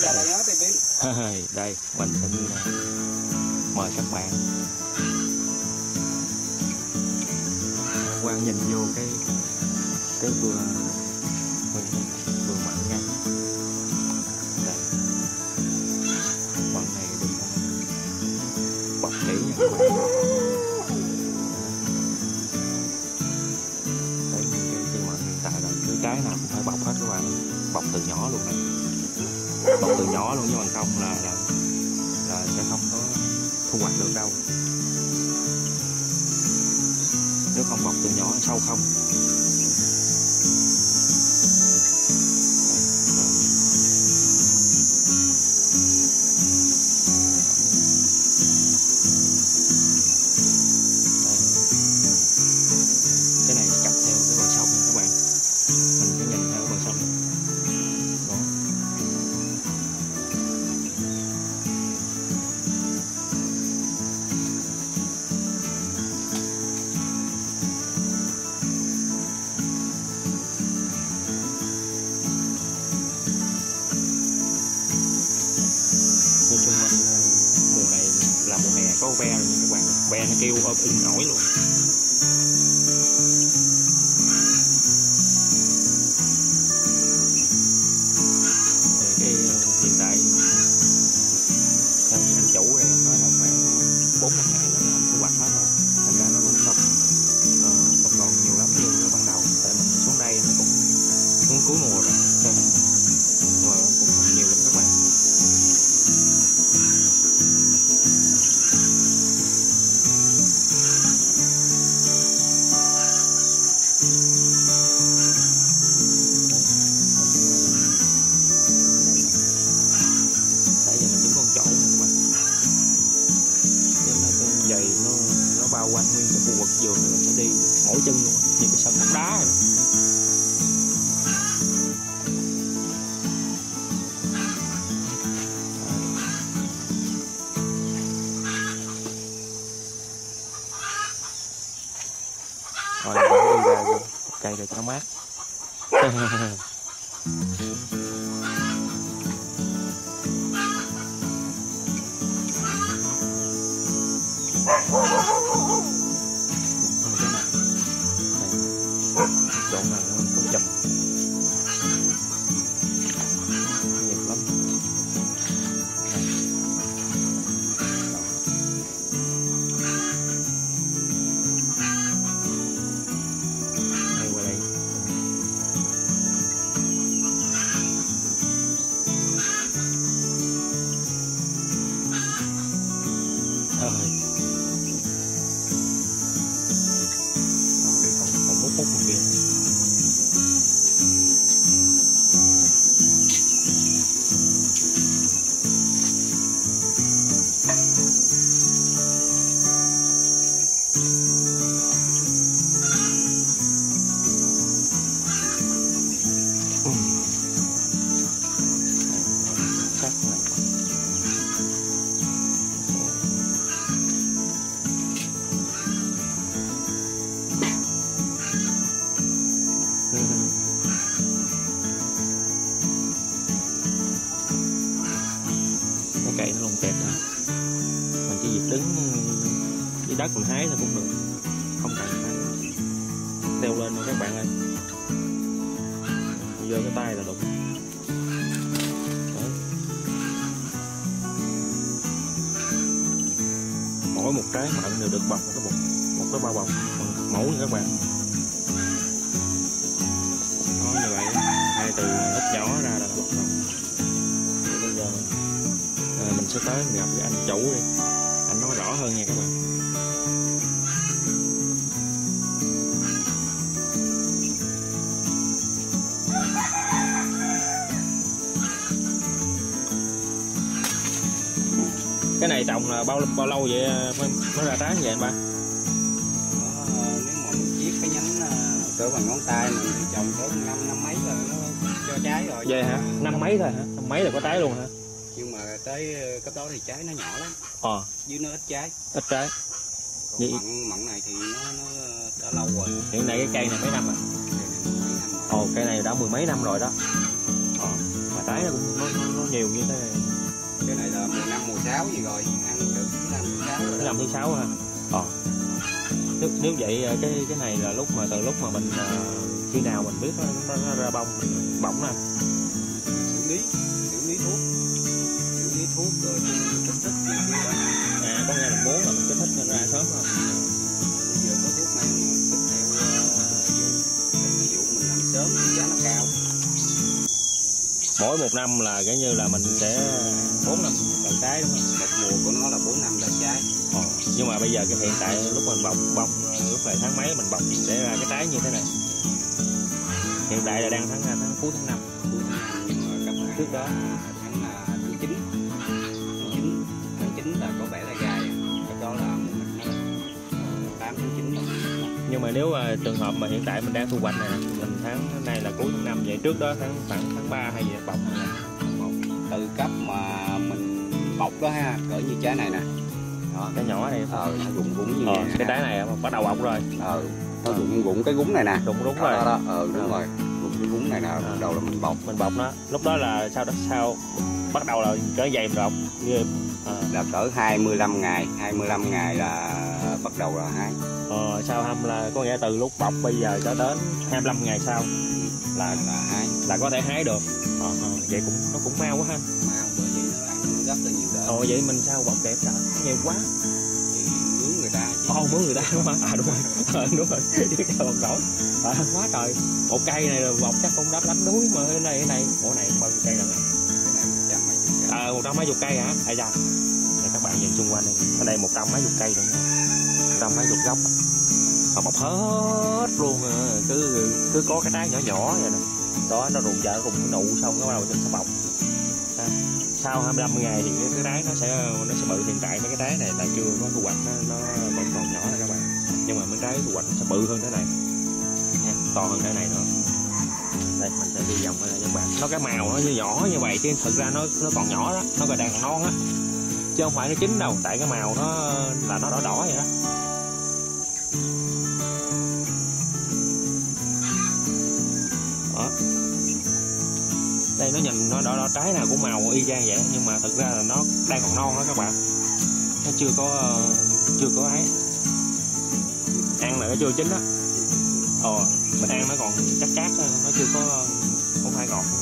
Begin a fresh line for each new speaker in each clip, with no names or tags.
Đây mình xin mời các bạn quan nhìn vô cái vườn mận nha. Đây, mận này được bọc kỹ nha các bạn. Đấy, cây mận hiện tại là cứ trái nào cũng phải bọc hết các bạn, bọc từ nhỏ luôn đấy, bọc từ nhỏ luôn, chứ bằng không là sẽ không có thu hoạch được đâu. Nếu không bọc từ nhỏ sâu không. Cái này cặp theo cái bờ sông nha các bạn, mình phải nhìn theo bờ sông đó. Nói chung mùa này là mùa hè có ve rồi nha các bạn, ve nó kêu ôm in nổi luôn. Rồi cái hiện tại theo như anh chủ đây nói là khoảng 4-5 ngày nữa là thu hoạch hết rồi, thành ra nó cũng không còn nhiều lắm như ban đầu, tại mình xuống đây nó cũng cuối mùa rồi nên mà cũng không nhiều lắm các bạn. Dày nó bao quanh nguyên cái khu vực vườn này, mình sẽ đi mỗi chân luôn như cái sân bóng đá này. Rồi mình đi ra cây để cho nó mát. Chỗ này nó cũng chậm nhiều lắm. Đây qua đây. Còn mút một kia. Cái cây nó lông kẹt à, mình chỉ việc đứng dưới đất mình hái thôi cũng được, không cần phải leo lên đâu các bạn ơi, giơ cái tay là đụng. Đấy. Mỗi một trái mận đều được bọc một cái bao bọc mẫu nha các bạn. Đó, như vậy ngay từ lúc nhỏ ra là nó bọc rồi. Bây giờ mình sẽ tới mình gặp cái anh chủ đi, anh nói rõ hơn nha các bạn. Cái này trồng là bao lâu vậy mới ra trái như vậy anh ba?
Nếu mà mình chiết cái nhánh cỡ bằng ngón tay mình thì trồng cỡ năm mấy rồi nó cho trái rồi.
Vậy hả? Năm mấy thôi hả? Năm mấy là có trái luôn hả?
Nhưng mà tới cấp đó thì trái nó nhỏ lắm. Dưới nó ít trái.
Ít trái.
Vậy... mận này thì nó đã lâu rồi.
Hiện nay cái cây này mấy năm rồi?
Ồ,
cây này đã mười mấy năm rồi đó. Mà trái nó cũng nó nhiều như thế này.
Cái này là mùa 5 mùa 6 gì rồi, ăn được thứ 5 thứ 6 rồi.
Thứ 5 thứ 6 ha. Nếu vậy cái này là lúc mà từ lúc mà mình khi nào mình biết nó ra bông mình bỏng nè.
Xử lý thuốc rồi kích thích này kia đó.
Có nghe mình muốn là mình kích thích nó ra sớm không?
Bây giờ có thuốc men kích theo vụ mình làm sớm thì giá nó cao.
Mỗi một năm là cái như là mình sẽ 4 năm đợt trái đúng không?
Một mùa của nó là 4 năm đợt trái.
Nhưng mà bây giờ cái hiện tại lúc mình bọc bông lúc này tháng mấy mình bọc để ra cái trái như thế này. Hiện tại là đang tháng cuối tháng 5.
Nhưng mà các
trước đó
tháng 9 là có vẻ là gai. Cái đó là 8 tháng 9 rồi.
Nhưng mà nếu trường hợp mà hiện tại mình đang thu hoạch này, mình tháng này là cuối tháng 5 vậy, trước đó khoảng tháng 3 hay gì bọc này
từ cấp mà mình bọc đó ha, cỡ như trái này nè.
Đó, cái nhỏ này
nó rụng gúng như vậy.
Cái trái này bắt đầu bọc rồi.
Nó rụng cái gúng này nè.
Đúng rồi.
Đó. Đúng rồi. Rụng cái gúng này nè, bắt đầu là mình bọc nó.
Lúc đó là sao bắt đầu là cỡ dày mình bọc.
Là cỡ 25 ngày là bắt đầu là hái.
Sau là có nghĩa từ lúc bọc bây giờ cho đến 25 ngày sau là
hái, là
có thể hái được. Vậy nó cũng mau quá ha.
Mau bởi vì nó ăn rất là nhiều đợt.
Vậy mình sao bọc đẹp trời, nhiều quá.
Thì mướn người ta.
Mướn người ta đúng không? Đúng rồi. Đúng rồi. Chứ sao bọc nổi. Quá trời. Một cây này là bọc chắc cũng đắp đánh đuối mà cái này. Ủa này bao nhiêu cây rồi?
Cái này
100 mấy chục cây hả? Ai da. Đây các bạn nhìn xung quanh đây. Ở đây 100 mấy chục cây rồi. 100 mấy chục gốc. Mà bọc hết luôn, cứ có cái trái nhỏ vậy nè. Đó nó rụng nó nụ xong cái bắt đầu sẽ bọc. Sau 25 ngày thì cái trái nó sẽ bự. Hiện tại mấy cái trái này là chưa có thu hoạch, nó vẫn còn nhỏ nè các bạn. Nhưng mà mấy trái thu hoạch nó sẽ bự hơn thế này nha, to hơn thế này nữa. Đây mình sẽ đi vòng đây các bạn. Nó cái màu nó nhỏ như vậy chứ thực ra nó còn nhỏ đó, nó còn đang còn non á, chứ không phải nó chín đâu. Tại cái màu nó là nó đỏ vậy đó. Đây nó nhìn nó đỏ trái nào cũng màu y chang vậy, nhưng mà thực ra là nó đang còn non đó các bạn. Nó chưa có ấy, ăn là nó chưa chín đó. Mình ăn nó còn chát nó chưa có, không phải ngọt.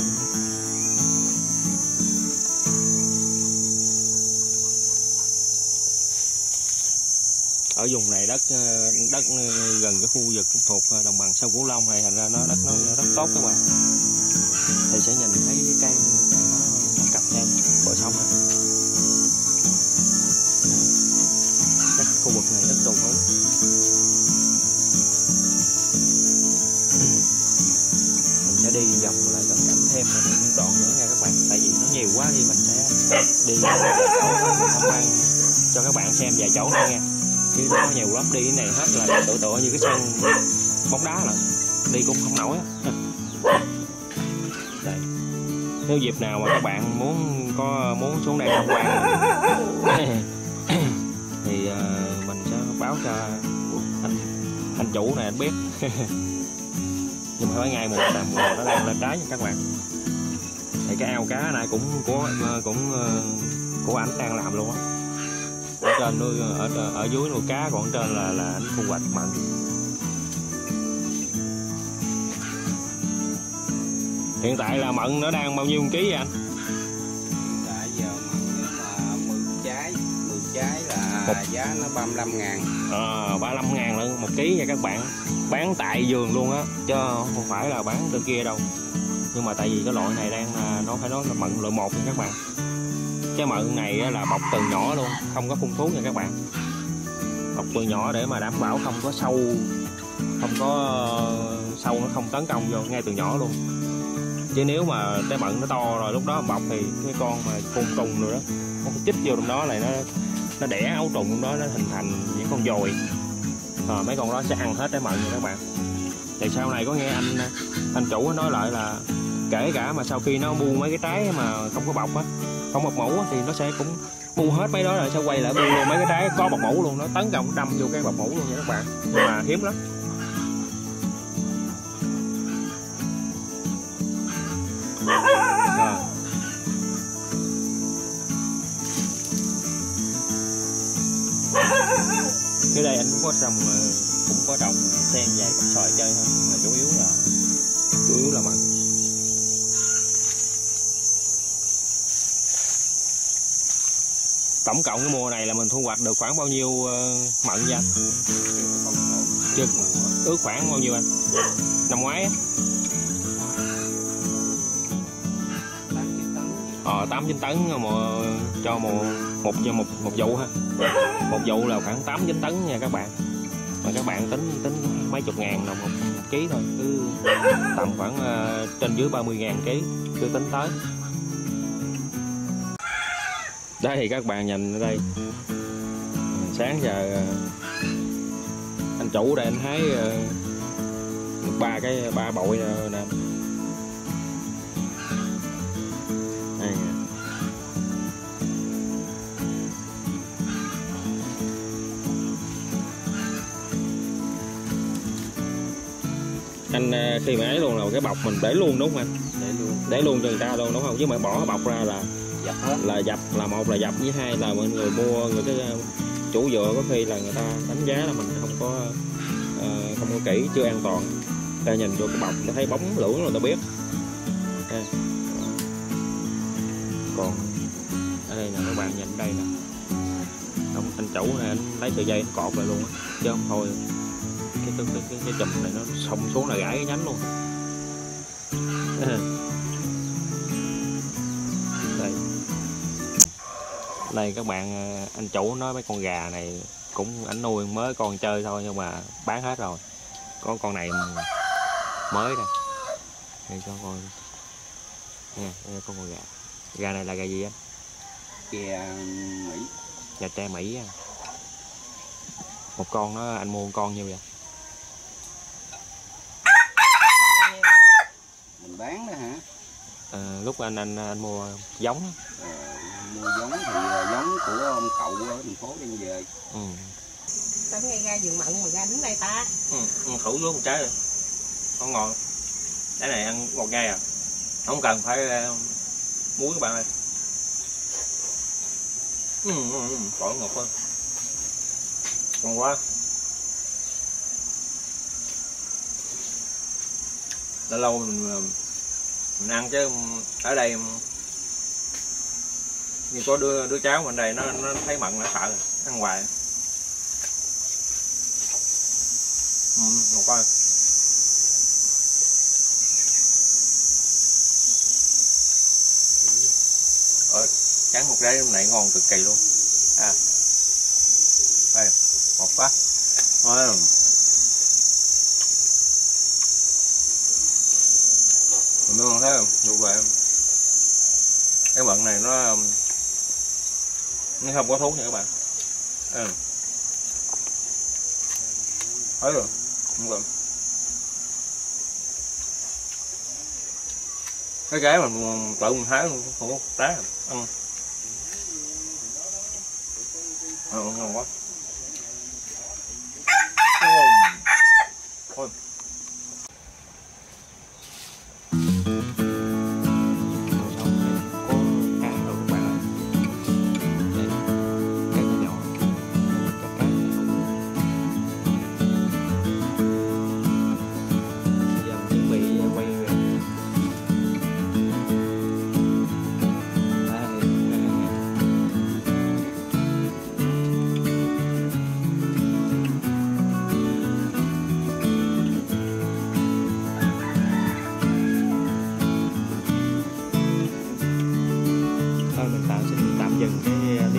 Ở vùng này đất gần cái khu vực thuộc đồng bằng sông Cửu Long này, thành ra đất nó rất tốt các bạn. Thì sẽ nhìn thấy cái cây nó cặp theo bờ sông này. Các khu vực này rất trù phú. Mình sẽ đi vòng lại cận cảnh thêm một đoạn nữa nha các bạn. Tại vì nó nhiều quá thì mình sẽ đi tham quan cho các bạn xem vài chỗ nữa nha. Chứ nó nhiều lắm, đi cái này hết là tựa như cái sân bóng đá rồi, đi cũng không nổi á. Đây. Nếu dịp nào mà các bạn muốn xuống đây tham quan thì mình sẽ báo cho anh chủ này anh biết. Nhưng mà phải ngày mùa nó đang lên trái nha các bạn. Thì cái ao cá này cũng của anh đang làm luôn á. Ở trên nuôi ở dưới nuôi cá, còn ở trên là anh thu hoạch mận. Hiện tại là mận nó đang bao nhiêu ký vậy anh?
Hiện tại giờ mận nếu mà 10 trái là giá nó 35.000.
35.000 luôn 1 ký nha các bạn. Bán tại vườn luôn á, chứ không phải là bán trên kia đâu. Nhưng mà tại vì cái loại này nó phải nói là mận loại 1 nha các bạn. Cái mận này là bọc từ nhỏ luôn, không có phun thuốc nha các bạn. Bọc từ nhỏ để mà đảm bảo không có sâu nó không tấn công vô ngay từ nhỏ luôn. Chứ nếu mà cái mận nó to rồi lúc đó bọc thì cái con mà côn trùng rồi đó, nó chích vô trong đó là nó đẻ ấu trùng trong đó, nó hình thành những con dồi. Mấy con đó sẽ ăn hết cái mận nha các bạn. Thì sau này có nghe anh chủ nói lại là kể cả mà sau khi nó bu mấy cái trái mà không có bọc á, không bọc mũ thì nó sẽ cũng bu hết mấy đó rồi sẽ quay lại bu luôn mấy cái trái có bọc mũ luôn, nó tấn công đâm vô cái bọc mũ luôn nha các bạn. Nhưng mà hiếm lắm. Cái đây anh cũng có trồng sen vài cặp xoài chơi thôi, mà chủ yếu là mận. Tổng cộng cái mùa này là mình thu hoạch được khoảng bao nhiêu mận vậy anh? Chưa ước khoảng bao nhiêu anh? Năm ngoái á? 8-9 tấn cho một vụ ha. Một vụ là khoảng 8-9 tấn nha các bạn. Mà các bạn tính mấy chục ngàn đồng một ký thôi, cứ tầm khoảng trên dưới 30.000 ký cứ tính tới. Đây thì các bạn nhìn ở đây, sáng giờ anh chủ đây anh hái ba bội nè. Đây. Anh khi mà ấy luôn là cái bọc mình để luôn đúng không anh? Để luôn cho người ta luôn đúng không? Chứ mà bỏ bọc ra là dập, là một là dập, với hai là mọi người mua, người cái chủ dựa có khi là người ta đánh giá là mình không có kỹ, chưa an toàn. Ta nhìn vô cái bọc ta thấy bóng lưỡng rồi ta biết. Còn ở đây nè các bạn nhìn đây nè, anh chủ này anh lấy sợi dây cột lại luôn á, chứ không thôi cái chùm này nó xông xuống là gãy cái nhánh luôn. Đây các bạn, anh chủ nói mấy con gà này cũng ảnh nuôi mới con chơi thôi nhưng mà bán hết rồi. Có con này mới nè, đây cho con nha, đây con gà. Gà này là gà gì anh?
Gà Mỹ.
Gà tre Mỹ à. Một con nó anh mua một con nhiêu vậy?
Mình bán đó hả?
Lúc anh mua giống á.
Mua giống thì giống của ông cậu ở thành phố đem về.
Tao thấy ra vườn mận mà ra đứng đây ta.
Thử luôn một trái rồi, con ngon. Cái này ăn một gai à, không cần phải muối các bạn ơi. Còn ngọt hơn, ngon quá. Lâu lâu mình ăn chứ ở đây như có đứa cháu mình đây nó thấy mận nó sợ ăn hoài. Một coi. Cắn một trái này ngon cực kỳ luôn. Đây, một quá. Mình ngon thấy không? Được vậy. Cái mận này nó không có thuốc nha các bạn. Thấy rồi, không cần. Cái gái mình tự mình hái luôn, không có trái ăn. Ngon quá. Thôi. Thôi mình xin tạm dừng cái